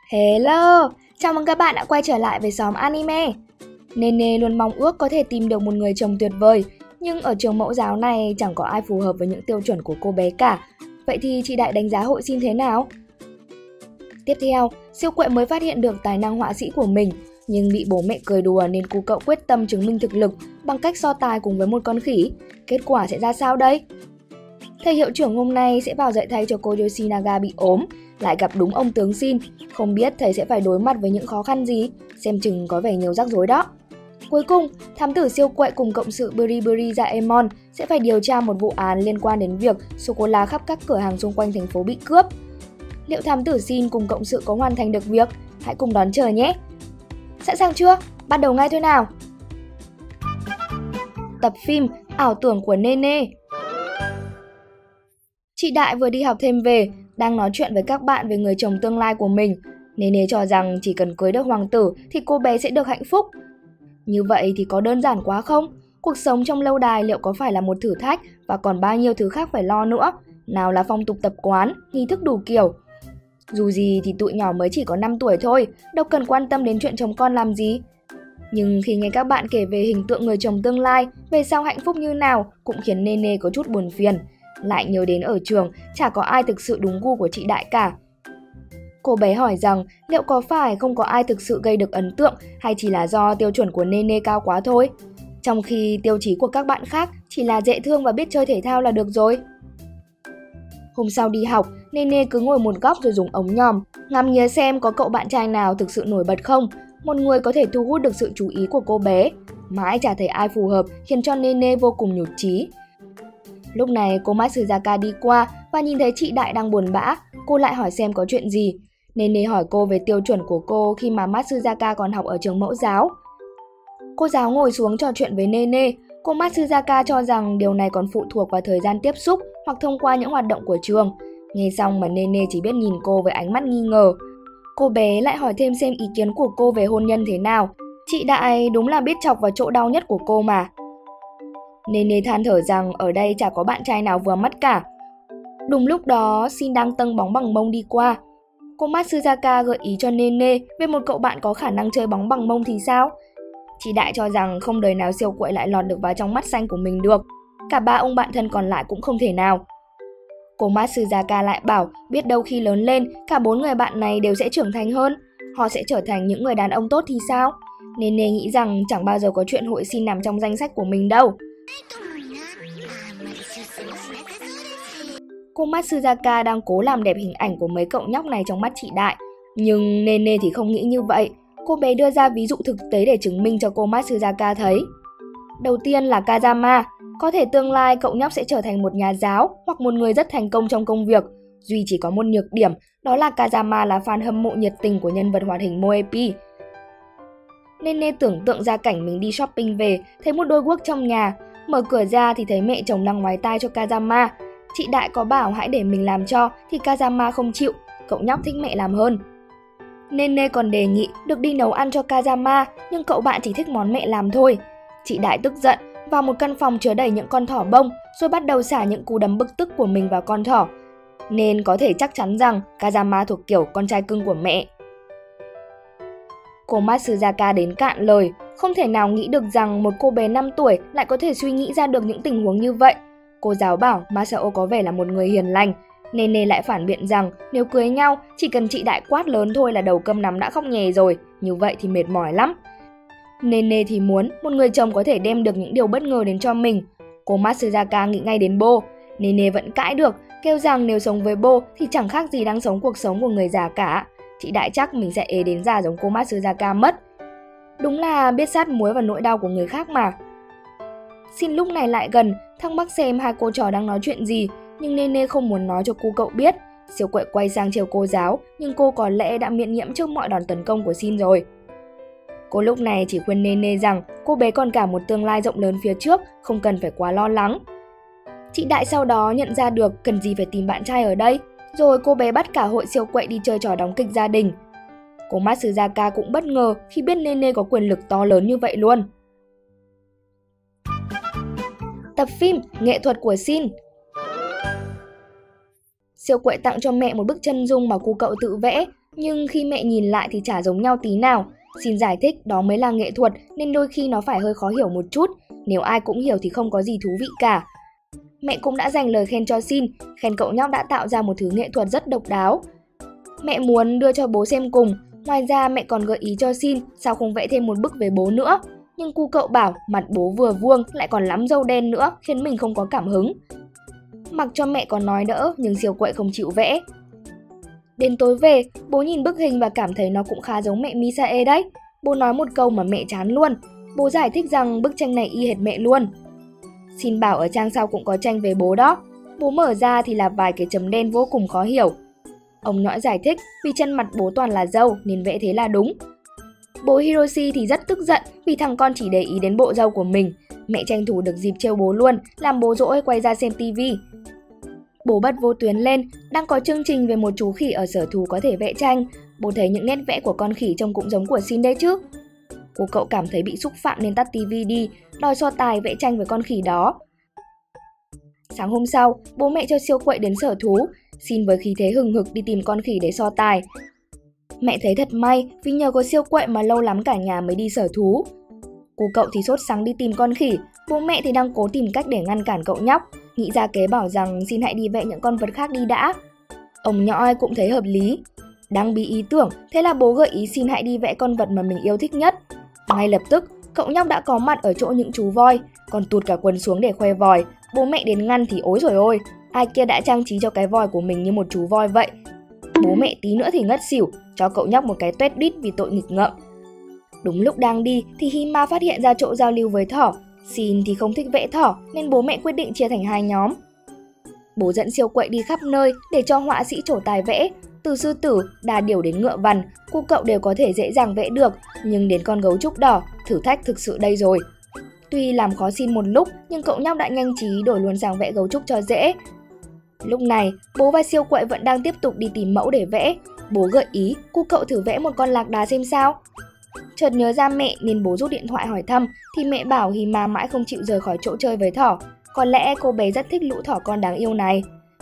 Hello, chào mừng các bạn đã quay trở lại với xóm anime. Nene luôn mong ước có thể tìm được một người chồng tuyệt vời, nhưng ở trường mẫu giáo này chẳng có ai phù hợp với những tiêu chuẩn của cô bé cả. Vậy thì chị Đại đánh giá hội Shin thế nào? Tiếp theo, Siêu Quệ mới phát hiện được tài năng họa sĩ của mình, nhưng bị bố mẹ cười đùa nên cu cậu quyết tâm chứng minh thực lực bằng cách so tài cùng với một con khỉ. Kết quả sẽ ra sao đây? Thầy hiệu trưởng hôm nay sẽ vào dạy thay cho cô Yoshinaga bị ốm, lại gặp đúng ông tướng Shin. Không biết thầy sẽ phải đối mặt với những khó khăn gì, xem chừng có vẻ nhiều rắc rối đó. Cuối cùng, thám tử Siêu Quệ cùng cộng sự Buri Jaemon sẽ phải điều tra một vụ án liên quan đến việc sô-cô-la khắp các cửa hàng xung quanh thành phố bị cướp. Liệu thám tử Shin cùng cộng sự có hoàn thành được việc? Hãy cùng đón chờ nhé! Sẵn sàng chưa? Bắt đầu ngay thôi nào! Tập phim Ảo tưởng của Nene. Chị Đại vừa đi học thêm về, đang nói chuyện với các bạn về người chồng tương lai của mình. Nene cho rằng chỉ cần cưới được hoàng tử thì cô bé sẽ được hạnh phúc. Như vậy thì có đơn giản quá không? Cuộc sống trong lâu đài liệu có phải là một thử thách và còn bao nhiêu thứ khác phải lo nữa? Nào là phong tục tập quán, nghi thức đủ kiểu. Dù gì thì tụi nhỏ mới chỉ có 5 tuổi thôi, đâu cần quan tâm đến chuyện chồng con làm gì. Nhưng khi nghe các bạn kể về hình tượng người chồng tương lai, về sau hạnh phúc như nào cũng khiến Nene có chút buồn phiền. Lại nhớ đến ở trường, chả có ai thực sự đúng gu của chị Đại cả. Cô bé hỏi rằng liệu có phải không có ai thực sự gây được ấn tượng hay chỉ là do tiêu chuẩn của Nene cao quá thôi? Trong khi tiêu chí của các bạn khác chỉ là dễ thương và biết chơi thể thao là được rồi. Hôm sau đi học, Nene cứ ngồi một góc rồi dùng ống nhòm, ngắm nghía xem có cậu bạn trai nào thực sự nổi bật không, một người có thể thu hút được sự chú ý của cô bé. Mãi chả thấy ai phù hợp khiến cho Nene vô cùng nhụt chí. Lúc này cô Matsuzaka đi qua và nhìn thấy chị Đại đang buồn bã, cô lại hỏi xem có chuyện gì. Nene hỏi cô về tiêu chuẩn của cô khi mà Matsuzaka còn học ở trường mẫu giáo. Cô giáo ngồi xuống trò chuyện với Nene, cô Matsuzaka cho rằng điều này còn phụ thuộc vào thời gian tiếp xúc hoặc thông qua những hoạt động của trường. Nghe xong mà Nene chỉ biết nhìn cô với ánh mắt nghi ngờ. Cô bé lại hỏi thêm xem ý kiến của cô về hôn nhân thế nào. Chị Đại đúng là biết chọc vào chỗ đau nhất của cô mà. Nene than thở rằng ở đây chả có bạn trai nào vừa mắt cả. Đúng lúc đó, Shin đang tâng bóng bằng mông đi qua. Cô Matsuzaka gợi ý cho Nene về một cậu bạn có khả năng chơi bóng bằng mông thì sao? Chị Đại cho rằng không đời nào Siêu Quệ lại lọt được vào trong mắt xanh của mình được. Cả ba ông bạn thân còn lại cũng không thể nào. Cô Matsuzaka lại bảo biết đâu khi lớn lên, cả 4 người bạn này đều sẽ trưởng thành hơn. Họ sẽ trở thành những người đàn ông tốt thì sao? Nene nghĩ rằng chẳng bao giờ có chuyện hội Shin nằm trong danh sách của mình đâu. Cô Matsuzaka đang cố làm đẹp hình ảnh của mấy cậu nhóc này trong mắt chị Đại. Nhưng Nene thì không nghĩ như vậy. Cô bé đưa ra ví dụ thực tế để chứng minh cho cô Matsuzaka thấy. Đầu tiên là Kazama. Có thể tương lai cậu nhóc sẽ trở thành một nhà giáo hoặc một người rất thành công trong công việc. Duy chỉ có một nhược điểm, đó là Kazama là fan hâm mộ nhiệt tình của nhân vật hoạt hình Moepi. Nene tưởng tượng ra cảnh mình đi shopping về, thấy một đôi guốc trong nhà. Mở cửa ra thì thấy mẹ chồng đang ngoái tai cho Kazama. Chị Đại có bảo hãy để mình làm cho thì Kazama không chịu, cậu nhóc thích mẹ làm hơn. Nene còn đề nghị được đi nấu ăn cho Kazama, nhưng cậu bạn chỉ thích món mẹ làm thôi. Chị Đại tức giận, vào một căn phòng chứa đầy những con thỏ bông, rồi bắt đầu xả những cú đấm bực tức của mình vào con thỏ. Nên có thể chắc chắn rằng Kazama thuộc kiểu con trai cưng của mẹ. Cô Matsuzaka đến cạn lời, không thể nào nghĩ được rằng một cô bé 5 tuổi lại có thể suy nghĩ ra được những tình huống như vậy. Cô giáo bảo Masao có vẻ là một người hiền lành. Nene lại phản biện rằng nếu cưới nhau, chỉ cần chị Đại quát lớn thôi là đầu câm nắm đã khóc nhè rồi, như vậy thì mệt mỏi lắm. Nene thì muốn một người chồng có thể đem được những điều bất ngờ đến cho mình. Cô Matsuzaka nghĩ ngay đến Bo. Nene vẫn cãi được, kêu rằng nếu sống với Bo thì chẳng khác gì đang sống cuộc sống của người già cả. Chị Đại chắc mình sẽ ế đến già giống cô Matsuzaka mất. Đúng là biết sát muối vào nỗi đau của người khác mà. Shin lúc này lại gần, thắc mắc xem hai cô trò đang nói chuyện gì, nhưng Nene không muốn nói cho cu cậu biết. Siêu Quệ quay sang trêu cô giáo, nhưng cô có lẽ đã miễn nhiễm trước mọi đòn tấn công của Shin rồi. Cô lúc này chỉ khuyên Nene rằng cô bé còn cả một tương lai rộng lớn phía trước, không cần phải quá lo lắng. Chị Đại sau đó nhận ra được cần gì phải tìm bạn trai ở đây, rồi cô bé bắt cả hội Siêu Quệ đi chơi trò đóng kịch gia đình. Cô Matsuzaka cũng bất ngờ khi biết Nene có quyền lực to lớn như vậy luôn. Tập phim Nghệ thuật của Shin. Siêu Quệ tặng cho mẹ một bức chân dung mà cu cậu tự vẽ. Nhưng khi mẹ nhìn lại thì chả giống nhau tí nào. Xin giải thích đó mới là nghệ thuật nên đôi khi nó phải hơi khó hiểu một chút. Nếu ai cũng hiểu thì không có gì thú vị cả. Mẹ cũng đã dành lời khen cho Xin, khen cậu nhóc đã tạo ra một thứ nghệ thuật rất độc đáo. Mẹ muốn đưa cho bố xem cùng, ngoài ra mẹ còn gợi ý cho Xin sao không vẽ thêm một bức về bố nữa. Nhưng cu cậu bảo mặt bố vừa vuông lại còn lắm râu đen nữa khiến mình không có cảm hứng. Mặc cho mẹ còn nói đỡ nhưng Siêu Quậy không chịu vẽ. Đến tối về, bố nhìn bức hình và cảm thấy nó cũng khá giống mẹ Misae đấy. Bố nói một câu mà mẹ chán luôn. Bố giải thích rằng bức tranh này y hệt mẹ luôn. Xin bảo ở trang sau cũng có tranh về bố đó. Bố mở ra thì là vài cái chấm đen vô cùng khó hiểu. Ông nhõi giải thích vì chân mặt bố toàn là râu nên vẽ thế là đúng. Bố Hiroshi thì rất tức giận vì thằng con chỉ để ý đến bộ râu của mình. Mẹ tranh thủ được dịp trêu bố luôn, làm bố dỗi quay ra xem tivi. Bố bật vô tuyến lên, đang có chương trình về một chú khỉ ở sở thú có thể vẽ tranh. Bố thấy những nét vẽ của con khỉ trông cũng giống của Xin đấy chứ. Cô cậu cảm thấy bị xúc phạm nên tắt tivi đi, đòi so tài vẽ tranh với con khỉ đó. Sáng hôm sau, bố mẹ cho Siêu Quậy đến sở thú. Xin với khí thế hừng hực đi tìm con khỉ để so tài. Mẹ thấy thật may vì nhờ có Siêu Quậy mà lâu lắm cả nhà mới đi sở thú. Cô cậu thì sốt sắng đi tìm con khỉ, bố mẹ thì đang cố tìm cách để ngăn cản cậu nhóc, nghĩ ra kế bảo rằng Xin hãy đi vẽ những con vật khác đi đã. Ông nhõi cũng thấy hợp lý. Đang bí ý tưởng, thế là bố gợi ý Xin hãy đi vẽ con vật mà mình yêu thích nhất. Ngay lập tức, cậu nhóc đã có mặt ở chỗ những chú voi, còn tụt cả quần xuống để khoe vòi. Bố mẹ đến ngăn thì ối rồi ôi, ai kia đã trang trí cho cái voi của mình như một chú voi vậy. Bố mẹ tí nữa thì ngất xỉu, cho cậu nhóc một cái tuét đít vì tội nghịch ngợm. Đúng lúc đang đi thì Hima phát hiện ra chỗ giao lưu với thỏ. Xin thì không thích vẽ thỏ nên bố mẹ quyết định chia thành hai nhóm. Bố dẫn Siêu Quậy đi khắp nơi để cho họa sĩ trổ tài vẽ. Từ sư tử, đà điểu đến ngựa vằn, cô cậu đều có thể dễ dàng vẽ được. Nhưng đến con gấu trúc đỏ, thử thách thực sự đây rồi. Tuy làm khó Xin một lúc nhưng cậu nhóc đã nhanh trí đổi luôn sang vẽ gấu trúc cho dễ. Lúc này, bố và Siêu Quậy vẫn đang tiếp tục đi tìm mẫu để vẽ. Bố gợi ý cô cậu thử vẽ một con lạc đà xem sao. Chợt nhớ ra mẹ nên bố rút điện thoại hỏi thăm thì mẹ bảo Hima mãi không chịu rời khỏi chỗ chơi với thỏ. Có lẽ cô bé rất thích lũ thỏ con đáng yêu này.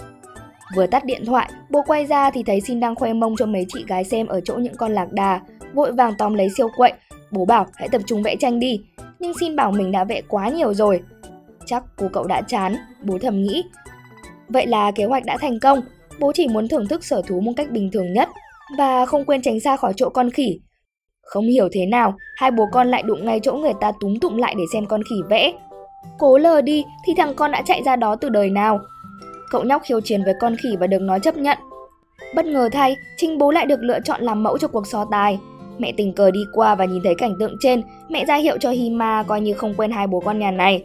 Vừa tắt điện thoại, bố quay ra thì thấy Xin đang khoe mông cho mấy chị gái xem ở chỗ những con lạc đà. Vội vàng tóm lấy Siêu Quậy. Bố bảo hãy tập trung vẽ tranh đi. Nhưng Xin bảo mình đã vẽ quá nhiều rồi. Chắc cô cậu đã chán, bố thầm nghĩ. Vậy là kế hoạch đã thành công. Bố chỉ muốn thưởng thức sở thú một cách bình thường nhất và không quên tránh xa khỏi chỗ con khỉ. Không hiểu thế nào, hai bố con lại đụng ngay chỗ người ta túm tụm lại để xem con khỉ vẽ. Cố lờ đi thì thằng con đã chạy ra đó từ đời nào. Cậu nhóc khiêu chiến với con khỉ và được nó chấp nhận. Bất ngờ thay, chính bố lại được lựa chọn làm mẫu cho cuộc so tài. Mẹ tình cờ đi qua và nhìn thấy cảnh tượng trên, mẹ ra hiệu cho Hima coi như không quen hai bố con nhà này.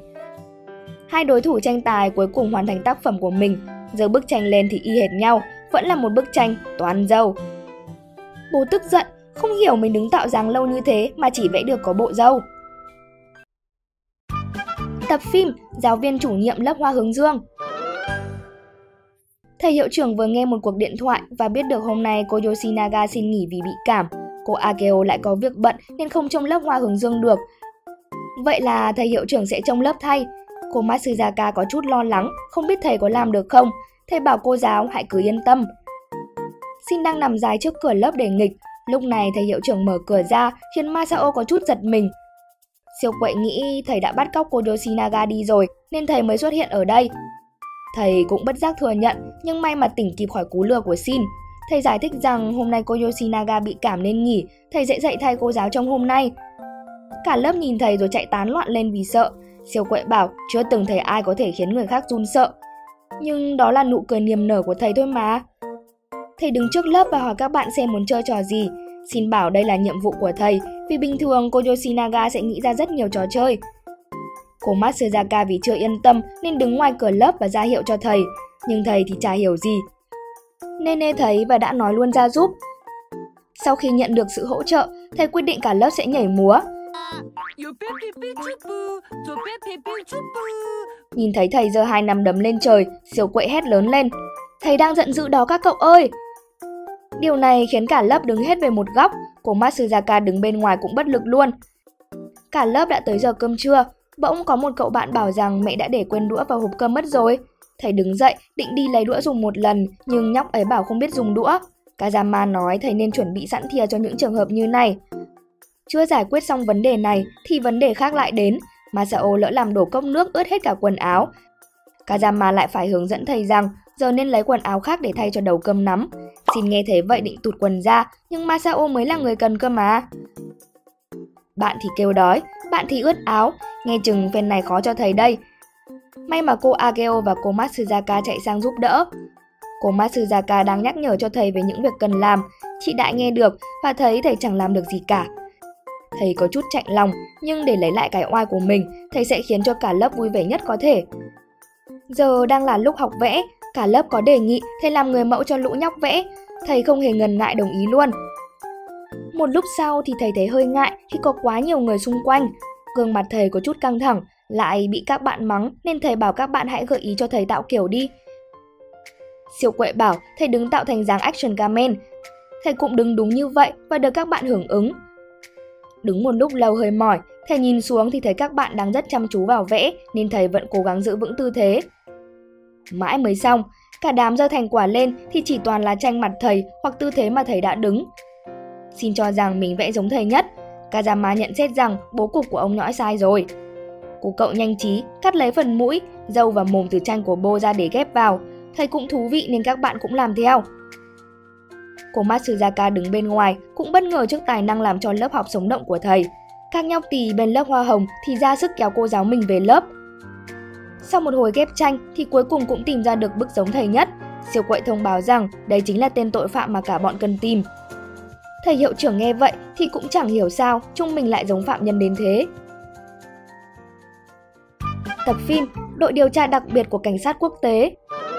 Hai đối thủ tranh tài cuối cùng hoàn thành tác phẩm của mình. Giờ bức tranh lên thì y hệt nhau, vẫn là một bức tranh toàn râu. Bố tức giận, không hiểu mình đứng tạo dáng lâu như thế mà chỉ vẽ được có bộ râu. Tập phim Giáo viên chủ nhiệm lớp Hoa Hướng Dương. Thầy hiệu trưởng vừa nghe một cuộc điện thoại và biết được hôm nay cô Yoshinaga xin nghỉ vì bị cảm. Cô Ageo lại có việc bận nên không trông lớp Hoa Hướng Dương được. Vậy là thầy hiệu trưởng sẽ trông lớp thay. Cô Matsuzaka có chút lo lắng, không biết thầy có làm được không. Thầy bảo cô giáo hãy cứ yên tâm. Xin đang nằm dài trước cửa lớp để nghịch. Lúc này thầy hiệu trưởng mở cửa ra khiến Masao có chút giật mình. Siêu Quậy nghĩ thầy đã bắt cóc cô Yoshinaga đi rồi nên thầy mới xuất hiện ở đây. Thầy cũng bất giác thừa nhận nhưng may mà tỉnh kịp khỏi cú lừa của Xin. Thầy giải thích rằng hôm nay cô Yoshinaga bị cảm nên nghỉ, thầy sẽ dạy thay cô giáo trong hôm nay. Cả lớp nhìn thầy rồi chạy tán loạn lên vì sợ. Siêu Quậy bảo chưa từng thấy ai có thể khiến người khác run sợ. Nhưng đó là nụ cười niềm nở của thầy thôi mà. Thầy đứng trước lớp và hỏi các bạn xem muốn chơi trò gì. Xin bảo đây là nhiệm vụ của thầy, vì bình thường cô Yoshinaga sẽ nghĩ ra rất nhiều trò chơi. Cô Matsuzaka vì chưa yên tâm nên đứng ngoài cửa lớp và ra hiệu cho thầy, nhưng thầy thì chả hiểu gì. Nene thấy và đã nói luôn ra giúp. Sau khi nhận được sự hỗ trợ, thầy quyết định cả lớp sẽ nhảy múa. Nhìn thấy thầy giơ hai nắm đấm lên trời, Siêu Quậy hét lớn lên. Thầy đang giận dữ đó các cậu ơi! Điều này khiến cả lớp đứng hết về một góc, cô Matsuzaka đứng bên ngoài cũng bất lực luôn. Cả lớp đã tới giờ cơm trưa, bỗng có một cậu bạn bảo rằng mẹ đã để quên đũa vào hộp cơm mất rồi. Thầy đứng dậy, định đi lấy đũa dùng một lần, nhưng nhóc ấy bảo không biết dùng đũa. Kazama nói thầy nên chuẩn bị sẵn thìa cho những trường hợp như này. Chưa giải quyết xong vấn đề này thì vấn đề khác lại đến. Masao lỡ làm đổ cốc nước ướt hết cả quần áo. Kazama lại phải hướng dẫn thầy rằng giờ nên lấy quần áo khác để thay cho đầu cơm nắm. Xin nghe thấy vậy định tụt quần ra, nhưng Masao mới là người cần cơ mà. Bạn thì kêu đói, bạn thì ướt áo, nghe chừng phen này khó cho thầy đây. May mà cô Ageo và cô Matsuzaka chạy sang giúp đỡ. Cô Matsuzaka đang nhắc nhở cho thầy về những việc cần làm. Chị Đại nghe được và thấy thầy chẳng làm được gì cả. Thầy có chút chạnh lòng, nhưng để lấy lại cái oai của mình, thầy sẽ khiến cho cả lớp vui vẻ nhất có thể. Giờ đang là lúc học vẽ, cả lớp có đề nghị thầy làm người mẫu cho lũ nhóc vẽ. Thầy không hề ngần ngại đồng ý luôn. Một lúc sau thì thầy thấy hơi ngại khi có quá nhiều người xung quanh. Gương mặt thầy có chút căng thẳng, lại bị các bạn mắng nên thầy bảo các bạn hãy gợi ý cho thầy tạo kiểu đi. Siêu Quệ bảo thầy đứng tạo thành dáng action Kamen. Thầy cũng đứng đúng như vậy và được các bạn hưởng ứng. Đứng một lúc lâu hơi mỏi, thầy nhìn xuống thì thấy các bạn đang rất chăm chú vào vẽ nên thầy vẫn cố gắng giữ vững tư thế. Mãi mới xong, cả đám giơ thành quả lên thì chỉ toàn là tranh mặt thầy hoặc tư thế mà thầy đã đứng. Xin cho rằng mình vẽ giống thầy nhất. Kazama nhận xét rằng bố cục của ông nhõi sai rồi. Cô cậu nhanh trí cắt lấy phần mũi, râu và mồm từ tranh của Bo ra để ghép vào. Thầy cũng thú vị nên các bạn cũng làm theo. Cô Matsuzaka đứng bên ngoài cũng bất ngờ trước tài năng làm cho lớp học sống động của thầy. Các nhóc tỳ bên lớp hoa hồng thì ra sức kéo cô giáo mình về lớp. Sau một hồi ghép tranh thì cuối cùng cũng tìm ra được bức giống thầy nhất. Siêu Quậy thông báo rằng đây chính là tên tội phạm mà cả bọn cần tìm. Thầy hiệu trưởng nghe vậy thì cũng chẳng hiểu sao chúng mình lại giống phạm nhân đến thế. Tập phim Đội điều tra đặc biệt của cảnh sát quốc tế.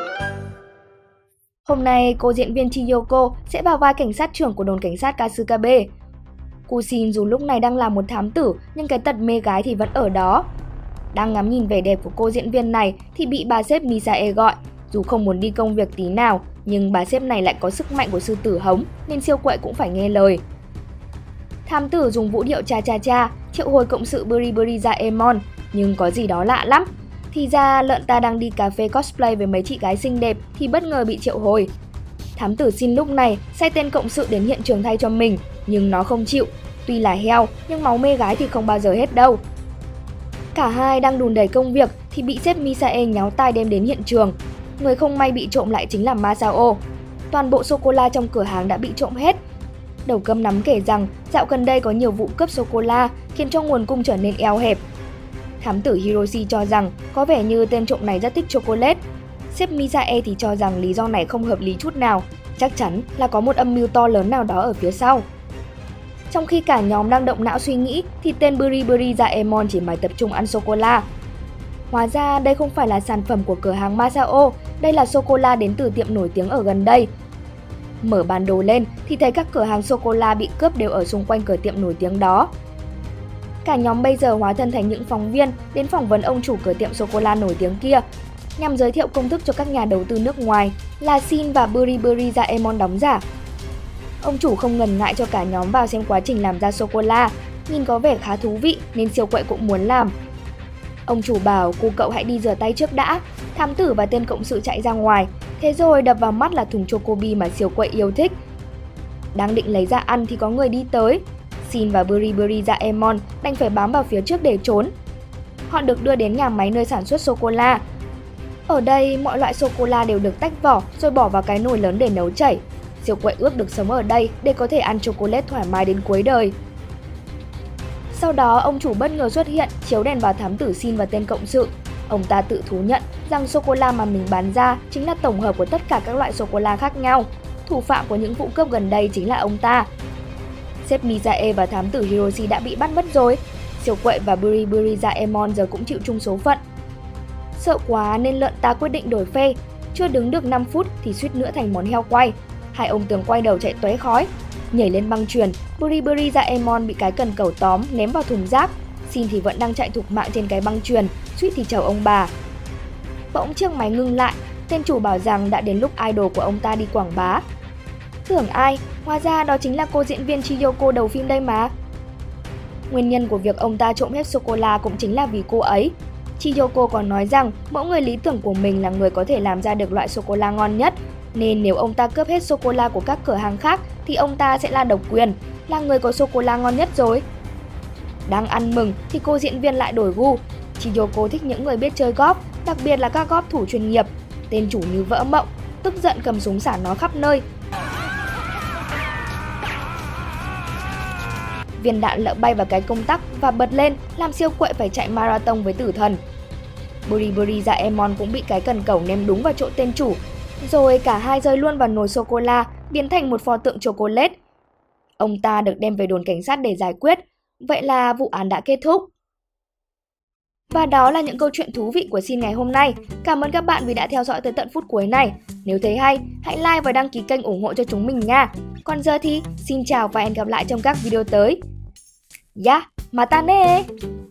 Hôm nay cô diễn viên Chiyoko sẽ vào vai cảnh sát trưởng của đồn cảnh sát Kasukabe. Kusin dù lúc này đang là một thám tử nhưng cái tật mê gái thì vẫn ở đó. Đang ngắm nhìn vẻ đẹp của cô diễn viên này thì bị bà sếp Misae gọi. Dù không muốn đi công việc tí nào, nhưng bà sếp này lại có sức mạnh của sư tử hống nên Siêu Quậy cũng phải nghe lời. Thám tử dùng vũ điệu cha cha cha triệu hồi cộng sự Buriburi ra Emon, nhưng có gì đó lạ lắm. Thì ra lợn ta đang đi cà phê cosplay với mấy chị gái xinh đẹp thì bất ngờ bị triệu hồi. Thám tử xin lúc này sai tên cộng sự đến hiện trường thay cho mình, nhưng nó không chịu. Tuy là heo nhưng máu mê gái thì không bao giờ hết đâu. Cả hai đang đùn đẩy công việc thì bị sếp Misae nháo tai đem đến hiện trường. Người không may bị trộm lại chính là Masao. Toàn bộ sô-cô-la trong cửa hàng đã bị trộm hết. Đầu cơm nắm kể rằng dạo gần đây có nhiều vụ cướp sô-cô-la khiến cho nguồn cung trở nên eo hẹp. Thám tử Hiroshi cho rằng có vẻ như tên trộm này rất thích chocolate. Sếp Misae thì cho rằng lý do này không hợp lý chút nào, chắc chắn là có một âm mưu to lớn nào đó ở phía sau. Trong khi cả nhóm đang động não suy nghĩ thì tên Buriburi Jaemon chỉ mải tập trung ăn sô-cô-la. Hóa ra đây không phải là sản phẩm của cửa hàng Masao, đây là sô-cô-la đến từ tiệm nổi tiếng ở gần đây. Mở bản đồ lên thì thấy các cửa hàng sô-cô-la bị cướp đều ở xung quanh cửa tiệm nổi tiếng đó. Cả nhóm bây giờ hóa thân thành những phóng viên đến phỏng vấn ông chủ cửa tiệm sô-cô-la nổi tiếng kia, nhằm giới thiệu công thức cho các nhà đầu tư nước ngoài là Shin và Buriburi Jaemon đóng giả. Ông chủ không ngần ngại cho cả nhóm vào xem quá trình làm ra sô-cô-la, nhìn có vẻ khá thú vị nên Siêu Quậy cũng muốn làm. Ông chủ bảo cô cậu hãy đi rửa tay trước đã. Thám tử và tên cộng sự chạy ra ngoài, thế rồi đập vào mắt là thùng chocobi mà Siêu Quậy yêu thích. Đang định lấy ra ăn thì có người đi tới. Shin và Buriburi Jaemon đành phải bám vào phía trước để trốn. Họ được đưa đến nhà máy nơi sản xuất sô-cô-la. Ở đây mọi loại sô-cô-la đều được tách vỏ rồi bỏ vào cái nồi lớn để nấu chảy. Siêu Quậy ước được sống ở đây để có thể ăn chocolate thoải mái đến cuối đời. Sau đó ông chủ bất ngờ xuất hiện, chiếu đèn vào thám tử Shin và tên cộng sự. Ông ta tự thú nhận rằng sô-cô-la mà mình bán ra chính là tổng hợp của tất cả các loại sô-cô-la khác nhau. Thủ phạm của những vụ cướp gần đây chính là ông ta. Sếp Misae và thám tử Hiroshi đã bị bắt mất rồi. Siêu Quậy và Buriburi Jaemon giờ cũng chịu chung số phận. Sợ quá nên lợn ta quyết định đổi phe. Chưa đứng được 5 phút thì suýt nữa thành món heo quay. Hai ông tường quay đầu chạy tóe khói. Nhảy lên băng chuyền, Buriburi Jaemon bị cái cần cẩu tóm ném vào thùng rác. Shin thì vẫn đang chạy thục mạng trên cái băng chuyền, suýt thì chầu ông bà. Bỗng chiếc máy ngưng lại, tên chủ bảo rằng đã đến lúc idol của ông ta đi quảng bá. Tưởng ai, hóa ra đó chính là cô diễn viên Chiyoko đầu phim đây mà. Nguyên nhân của việc ông ta trộm hết sô-cô-la cũng chính là vì cô ấy. Chiyoko còn nói rằng mẫu người lý tưởng của mình là người có thể làm ra được loại sô-cô-la ngon nhất. Nên nếu ông ta cướp hết sô-cô-la của các cửa hàng khác thì ông ta sẽ là độc quyền, là người có sô-cô-la ngon nhất rồi. Đang ăn mừng thì cô diễn viên lại đổi gu. Chiyoko thích những người biết chơi golf, đặc biệt là các golf thủ chuyên nghiệp. Tên chủ như vỡ mộng, tức giận cầm súng xả nó khắp nơi. Viên đạn lỡ bay vào cái công tắc và bật lên, làm siêu quậy phải chạy marathon với tử thần. Buriburi Zaemon cũng bị cái cần cẩu ném đúng vào chỗ tên chủ, rồi cả hai rơi luôn vào nồi sô-cô-la, biến thành một pho tượng chocolate. Ông ta được đem về đồn cảnh sát để giải quyết. Vậy là vụ án đã kết thúc. Và đó là những câu chuyện thú vị của Sin ngày hôm nay. Cảm ơn các bạn vì đã theo dõi tới tận phút cuối này. Nếu thấy hay, hãy like và đăng ký kênh ủng hộ cho chúng mình nha. Còn giờ thì xin chào và hẹn gặp lại trong các video tới. Ya, mata ne!